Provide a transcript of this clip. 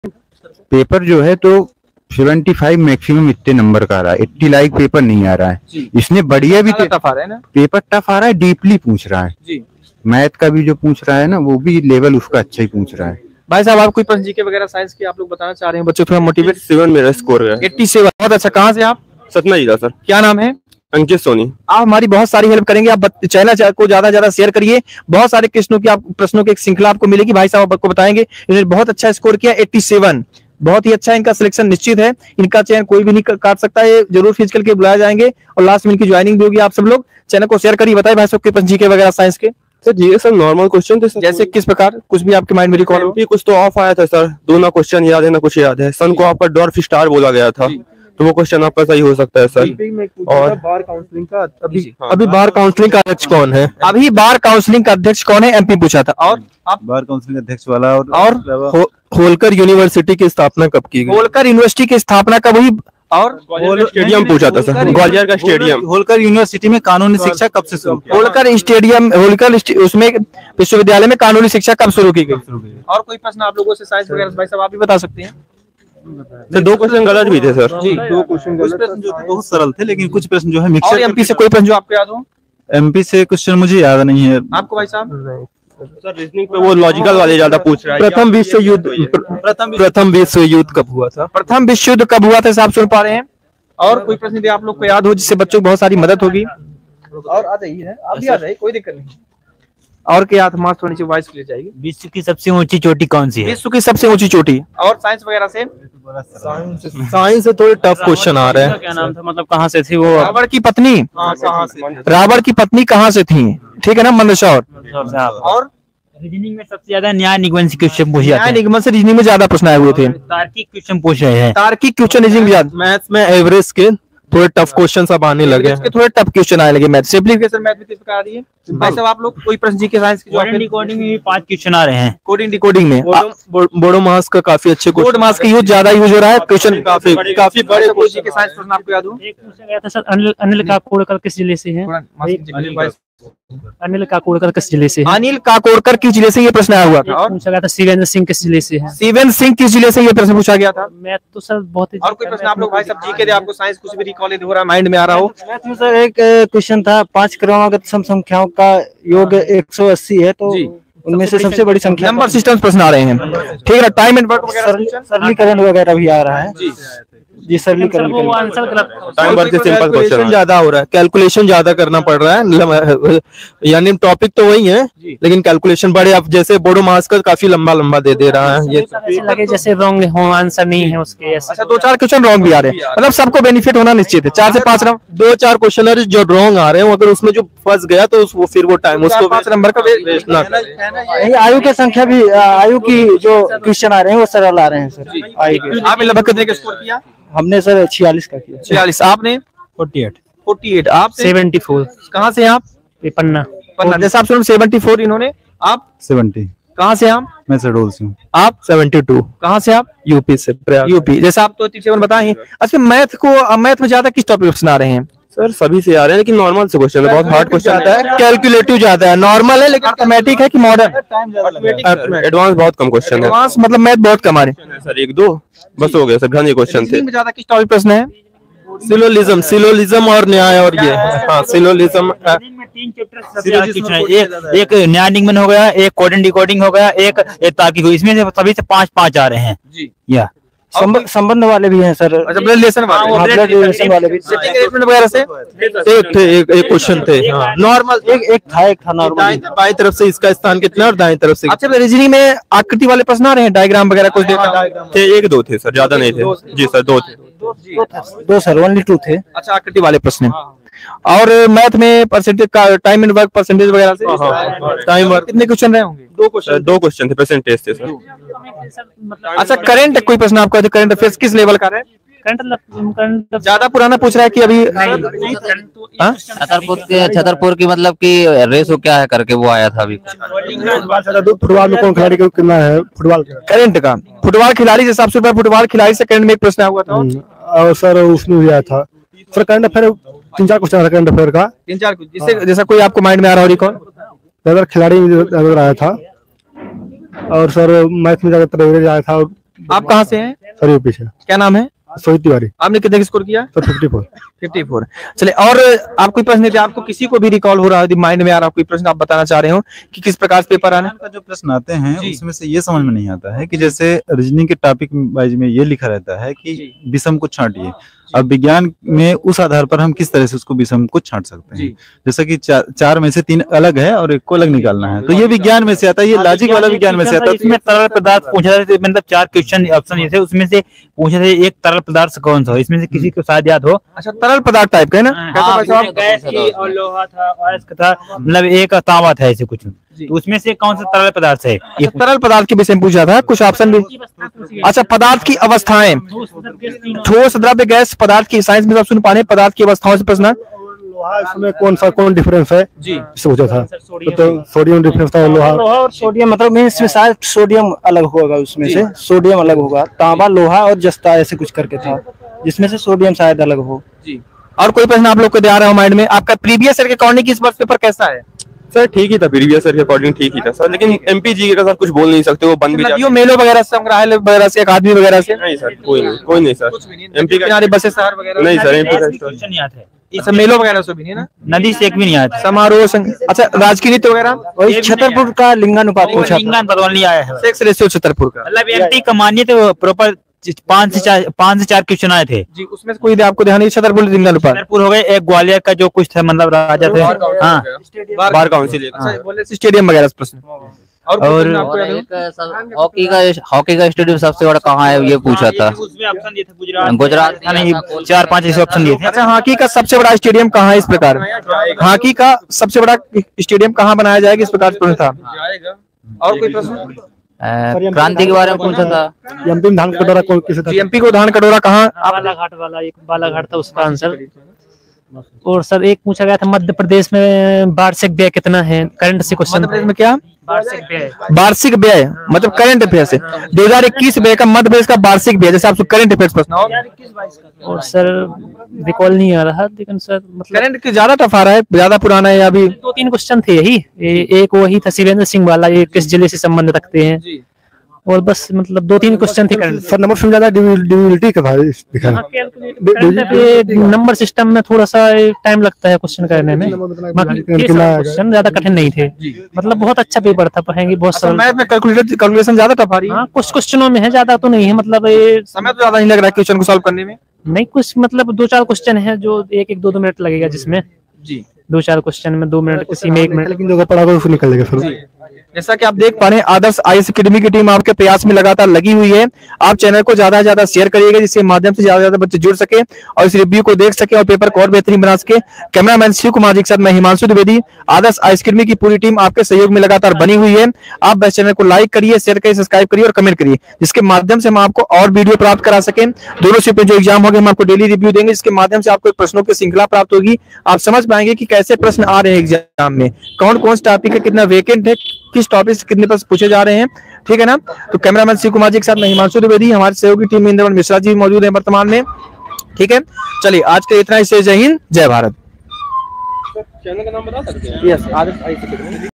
Paper जो है तो 75 मैक्सिमम इतने नंबर का आ रहा है, 80 लाइक पेपर नहीं आ रहा है। इसने बढ़िया भी टफ आ रहा है ना, पेपर टफ आ रहा है, डीपली पूछ रहा है जी। मैथ का भी जो पूछ रहा है ना, वो भी लेवल उसका अच्छा ही पूछ रहा है। भाई साहब, आप कोई प्रश्न जीके वगैरह साइंस के आप लोग बताना चाह रहे हैं? बच्चों थोड़ा मोटिवेट। 87 मेरा स्कोर है। 87, बहुत अच्छा। कहाँ से आप? सतना जिला सर। क्या नाम है? अंकित सोनी। आप हमारी बहुत सारी हेल्प करेंगे। आप चैनल को ज्यादा शेयर करिए। बहुत सारे प्रश्नों की एक श्रृंखला आपको मिलेगी। भाई साहब आपको बताएंगे। इन्होंने बहुत अच्छा स्कोर किया, 87, बहुत ही अच्छा। इनका सिलेक्शन निश्चित है, इनका चयन कोई भी नहीं काट सकता है। जरूर फिजिकल के बुलाए जाएंगे और लास्ट में इनकी ज्वाइनिंग भी होगी। आप सब लोग चैनल को शेयर करिए। बताइए भाई साहब के जीके वगैरह साइंस के। Sir ji sir normal question थे सर। जैसे किस प्रकार? कुछ भी आपके माइंड में रिकॉल हो? कुछ तो ऑफ आया था सर, दो ना क्वेश्चन याद है ना कुछ याद है। सन को आपका डॉर्फ स्टार बोला गया था, तो वो क्वेश्चन आपका सही हो सकता है सर। और बार काउंसलिंग का अभी बार काउंसलिंग का अध्यक्ष कौन है? अभी बार काउंसलिंग का अध्यक्ष कौन है? एमपी पूछा था। और बार काउंसिल अध्यक्ष वाला और होलकर यूनिवर्सिटी की स्थापना कब की गई? होलकर यूनिवर्सिटी की स्थापना कब हुई? और स्टेडियम पूछा था सर, ग्वालियर का स्टेडियम। होलकर यूनिवर्सिटी में कानूनी शिक्षा कब से शुरू की? होलकर उसमें विश्वविद्यालय में कानूनी शिक्षा कब शुरू की गई? और कोई प्रश्न आप लोगों से साइंस वगैरह भाई साहब आप भी बता सकते हैं? सर दो क्वेश्चन गलत भी थे सर जी। दो क्वेश्चन जो थे बहुत सरल थे, लेकिन कुछ प्रश्न जो है मिक्सर। और एमपी से कोई प्रश्न जो आपको याद हो? एमपी से क्वेश्चन मुझे याद नहीं है आपको भाई साहब? सर रीजनिंग पे वो लॉजिकल वाले ज्यादा पूछ रहा है। प्रथम विश्व युद्ध कब हुआ था? प्रथम विश्व युद्ध कब हुआ था साहब, सुन पा रहे हैं? और कोई प्रश्न यदि आप लोग को याद हो जिससे बच्चों को बहुत सारी मदद होगी? और आ जाइए, आप भी आ जाइए, कोई दिक्कत नहीं। और क्या मार्क्स थोड़ी सी वॉइस क्लियर जाएगी। विश्व की सबसे ऊंची चोटी कौन सी है? विश्व की सबसे ऊंची चोटी। और साइंस वगैरह से? साइंस से थोड़े टफ क्वेश्चन आ रहे हैं। क्या नाम था, मतलब कहाँ से थी वो? रावण की पत्नी। रावण की पत्नी कहाँ से थी? ठीक है ना, मंदसौर। और रीजनिंग में सबसे ज्यादा न्याय निगमन से क्वेश्चन पूछे जाते न्याय हैं। निगमन से रीजनिंग में ज्यादा प्रश्न आए हुए थे। तार्किक क्वेश्चन पूछ रहे हैं। तार्किक क्वेश्चन रीजनिंग में ज्यादा। मैथ्स में एवरेज के थोड़े टफ क्वेश्चन अब आने लगे हैं। थोड़े टफ क्वेश्चन आने लगे मैथ। सिंपलीफिकेशन मैथ में किस प्रकार आ रही है? भाई साहब आप लोग कोई प्रश्न जीके साइंस की? कोडिंग डिकोडिंग में भी 5 क्वेश्चन आ रहे हैं। कोडिंग डिकोडिंग में बोडो मास का काफी अच्छे कोड मास का यूज ज्यादा यूज हो रहा है। क्वेश्चन काफी बड़े कोई जीके साइंस प्रश्न आपको याद हो? एक पूछा गया था सर, अनिल काकोडकर किस जिले से है? अनिल काकोडकर किस जिले से है? अनिल काकोडकर किस जिले से ये प्रश्न आया हुआ था? और पूछा गया था शिवेंद्र सिंह किस जिले से है? शिवेंद्र सिंह किस जिले से ये प्रश्न पूछा गया था? मैथ तो सर बहुत ही। और कोई प्रश्न आप लोग भाई सब जीके दे, आपको साइंस कुछ भी रिकॉल हो रहा है, माइंड में आ रहा हो? मैथ में सर एक क्वेश्चन था, 5 करोड़ागत सम संख्याओं का योग 180 है, तो उनमें से सबसे बड़ी संख्या। नंबर सिस्टम प्रश्न आ रहे हैं, ठीक है। टाइम एंड वर्क वगैरह सरलीकरण वगैरह भी आ रहा है जी, सरलीकरण। वो आंसर गलत। टाइम वर्क सिंपल क्वेश्चन ज्यादा हो रहा है, कैलकुलेशन ज्यादा करना पड़ रहा है। यानी टॉपिक तो वही है लेकिन कैलकुलेशन बड़े, अब जैसे बोडो मास का काफी लंबा दे रहा है। ये ऐसे लगे जैसे रॉन्ग हो, आंसर नहीं है उसके। अच्छा, 2-4 क्वेश्चन रॉन्ग भी आ रहे हैं, मतलब सबको बेनिफिट होना निश्चित है। 4 से 5 राउंड 2-4 क्वेश्चन जो रॉन्ग आ रहे हैं, अगर उसमें जो फंस गया तो फिर वो टाइम उसको 5 नंबर का वेस्ट ना करें। आयु की संख्या भी, आयु की जो क्वेश्चन आ रहे हैं वो सरल आ रहे हैं सर। आयु के आपने लगभग कितने का स्कोर किया? हमने सर 46 का किया। 46। आपने? 48। आप? 74। कहाँ से आप? पन्ना। जैसे आप सुन 74 इन्होंने। आप? 70। कहाँ से आप? मैं शहडोल से हूँ। आप? 72। कहाँ से आप? यूपी से। यूपी। जैसे आप तो 67 बताए। अच्छा, मैथ में ज्यादा किस टॉपिक सुना रहे हैं? सर सभी से आ रहे हैं, लेकिन नॉर्मल से क्वेश्चन है, बहुत हार्ड क्वेश्चन आता है, कैलकुलेटिव ज्यादा है। नॉर्मल है लेकिन मैथमेटिक है कि मॉडर्न? एडवांस बहुत कम क्वेश्चन है। एडवांस मतलब मैथ बहुत कम आ रहे हैं सर, 1-2 बस हो गया सर। ध्यान ये क्वेश्चन थे। ज्यादा किस टॉपिक प्रश्न है? सिलोलिज्म और न्याय, और ये हाँ सिलोलिज्म। 3 चैप्टर, एक न्याय निगमन हो गया, एक कोडिंग डिकोडिंग हो गया, एक तार्किक। इसमें से सभी से 5-5 आ रहे हैं जी। या संबंध वाले भी हैं सर। अच्छा, ब्लड रिलेशन वाले भी। सेटिंग अरेंजमेंट वगैरह से एक क्वेश्चन थे नॉर्मल। एक था नॉर्मल। बाएं तरफ से इसका स्थान कितना और दाएं तरफ से। अच्छा, रीजनिंग में आकृति वाले प्रश्न आ रहे हैं, डायग्राम वगैरह कुछ देखा थे? 1-2 थे सर, ज्यादा नहीं थे। जी सर, 2 थे। 2 सर, ओनली 2 थे। अच्छा, आकृति वाले प्रश्न। और मैथ में परसेंटेज का, टाइम एंड वर्क परसेंटेज वगैरह से टाइम वर्क कितने क्वेश्चन रहे होंगे? 2 क्वेश्चन थे, परसेंटेज थे सर। अच्छा, करंट कोई प्रश्न आपका? करंट अफेयर्स किस लेवल का है? ज्यादा पुराना पूछ रहा है कि अभी? छतरपुर की मतलब कि रेस क्या है करके वो आया था अभी। फुटबॉल में कौन खिलाड़ी कितना है? फुटबॉल करंट का फुटबॉल खिलाड़ी से 700 रुपए फुटबॉल खिलाड़ी से करंट में एक प्रश्न हुआ था। और सर उसमें भी आया था sir current affair, 3-4 question current affair का। 3-4 जिससे जैसा कोई आपको माइंड में आ रहा हो? रिकॉल ज्यादा खिलाड़ी नजर आया था, और सर मैथ में ज्यादातर एवरेज आया था, और आप कहाँ से हैं? सर यूपी से। क्या नाम है? सोहित तिवारी। आपने कितने स्कोर किया? सर 54। 54। चलिए, और आप कोई प्रश्न थे, आपको किसी को भी रिकॉल हो रहा है माइंड में, यार आप कोई प्रश्न आप बताना चाह रहे हो कि किस प्रकार से पेपर आना का जो प्रश्न आते हैं उसमें से ये समझ में नहीं आता है कि जैसे रीजनिंग के टॉपिक वाइज में ये लिखा रहता है कि विषम को छांटिए। अब विज्ञान में उस आधार पर हम किस तरह से उसको विषम को छांट सकते हैं, जैसा कि चार में से 3 अलग है और एक को अलग निकालना है, तो ये विज्ञान में से आता है, ये लॉजिक वाला विज्ञान में से आता है। इसमें तरल पदार्थ पूछा था, मतलब 4 क्वेश्चन ऑप्शन ये थे, उसमें से पूछे थे एक तरल पदार्थ कौन सा हो, इसमें से किसी को शायद याद हो। अच्छा, तरल पदार्थ टाइप का है ना? गैस की और लोहा था और इसका था, मतलब एक तांबा था, ऐसे कुछ, तो उसमें से कौन सा तरल पदार्थ है? ये तरल पदार्थ के विषय में पूछा था, कुछ ऑप्शन भी। अच्छा, पदार्थ की अवस्थाएं, ठोस, द्रव्य, गैस, पदार्थ की साइंस में आप सुन पाने, पदार्थ की अवस्थाओं से प्रश्न। लोहा इसमें कौन डिफरेंस है जी, इससे पूछा था। तो सोडियम डिफरेंस था, लोहा और सोडियम, मतलब इसमें शायद सोडियम अलग होगा, उसमें से सोडियम अलग होगा, तांबा, लोहा और जस्ता ऐसे कुछ करके था, जिसमें से सोडियम शायद अलग हो जी। और कोई प्रश्न आप लोग को दे आ रहा हो माइंड में? आपका प्रीवियस ईयर के अकॉर्डिंग इस वर्ष पेपर कैसा है? सर ठीक ही था, प्रीवियस ईयर के अकॉर्डिंग ठीक ही था सर, लेकिन एमपी जी का सर कुछ बोल नहीं सकते, वो बंद भी नदियों, मेलों वगैरह, संग्रहालय वगैरह से, अकादमी वगैरह से? नहीं सर, कोई नहीं सर, एमपी किनारे बसें, शहर वगैरह नहीं सर, क्वेश्चन नहीं आता है, अच्छा, मेलों वगैरह से भी नहीं ना? नदी से एक भी नहीं आया था। समारोह, अच्छा, राजकीय नृत्य वगैरह? वही छतरपुर का लिंगानुपात पूछा था, लिंगान बदल नहीं आया है, सेक्स रेशियो छतरपुर का, मतलब एमपी का मानिए तो प्रॉपर 5 से 4 क्वेश्चन आए थे जी। उसमें से कोई आपको ध्यान नहीं? छतरपुर, लिंगानुपात, छतरपुर हो गए, एक ग्वालियर का जो कुछ था, मतलब राजा थे, हाँ, बार काउंसिल, स्टेडियम वगैरह प्रश्न। और हॉकी का स्टेडियम सबसे बड़ा कहाँ है, ये पूछा था। उसमें ऑप्शन दिए थे गुजरात नहीं, 4-5 ऐसे ऑप्शन दिए थे। अच्छा, हॉकी का सबसे बड़ा स्टेडियम कहाँ है? इस प्रकार हॉकी का सबसे बड़ा स्टेडियम कहाँ बनाया जाएगा, इस प्रकार प्रश्न था। और कोई प्रश्न? क्रांति के बारे में पूछा था। एमपी में धान कटोरा कौन किसे था? एमपी को धान कटोरा कहाँ? बालाघाट वाला, एक बालाघाट था उसका आंसर। और सर एक पूछा गया था मध्य प्रदेश में वार्षिक व्यय कितना है, करंट से क्वेश्चन। मध्य प्रदेश में क्या? वार्षिक व्यय मतलब करंट अफेयर से 2021 व्यय का मध्य प्रदेश का वार्षिक व्यय, जैसे आपसे करंट अफेयर्स प्रश्न। और सर रिकॉल नहीं आ रहा, लेकिन सर मतलब करंट की ज्यादा टफ आ रहा है, ज्यादा पुराना है, अभी 2-3 क्वेश्चन थे यही, एक वही था शिवेंद्र सिंह वाला, ये किस जिले से संबंध रखते हैं, और बस मतलब 2-3 क्वेश्चन थे करंट। सर नंबर ज्यादा ड्यूरेबिलिटी का था दिखाना, नंबर सिस्टम में थोड़ा सा टाइम लगता है क्वेश्चन करने में, क्वेश्चन ज्यादा कठिन नहीं थे, मतलब बहुत अच्छा पेपर था, पढ़ेंगे बहुत सरल। मैथ में कैलकुलेशन ज्यादा टफ आ रही है? हाँ, कुछ क्वेश्चनों में है, ज्यादा तो नहीं है, मतलब समय तो ज्यादा नहीं लग रहा है क्वेश्चन को सॉल्व करने में? नहीं, कुछ मतलब 2-4 क्वेश्चन है जो 1-2 मिनट लगेगा, जिसमें जी 2-4 क्वेश्चन में 2 मिनट, किसी में 1 मिनट, लेकिन जो पढ़ा उसको निकल जाएगा फिर। जैसा कि आप देख पा रहे हैं, आदर्श आईएएस एकेडमी की टीम आपके प्रयास में लगातार लगी हुई है। आप चैनल को ज्यादा से ज्यादा शेयर करिएगा, जिसके माध्यम से ज्यादा से ज्यादा बच्चे जुड़ सके और इस रिव्यू को देख सके और पेपर को और बेहतरीन बना सके। कैमरामैन शिव कुमार जी के साथ मैं हिमांशु द्विवेदी, आदर्श आईएएस एकेडमी की पूरी टीम आपके सहयोग में लगातार बनी हुई है। आप बस चैनल को लाइक करिए, शेयर करिए, सब्सक्राइब करिए और कमेंट करिए, जिसके माध्यम से हम आपको और वीडियो प्राप्त करा सके। दोनों शिफ्ट में जो एग्जाम होंगे हम आपको डेली रिव्यू देंगे, जिसके माध्यम से आपको प्रश्नों की श्रृंखला प्राप्त होगी। आप समझ पाएंगे कि कैसे प्रश्न आ रहे हैं एग्जाम में, कौन कौन सा टॉपिक है, कितना वेकेंट है, किस टॉपिक से कितने प्रश्न पूछे जा रहे हैं, ठीक है ना। तो कैमरामैन शिव कुमार जी के साथ मैं हिमांशु द्विवेदी, हमारे सहयोगी टीम में इंद्रवन मिश्रा जी मौजूद है वर्तमान में, ठीक है। चलिए आज के इतना ही, जय हिंद, जय भारत। चैनल का नाम बता सकते हैं? Yes, Adarsh IAS academy.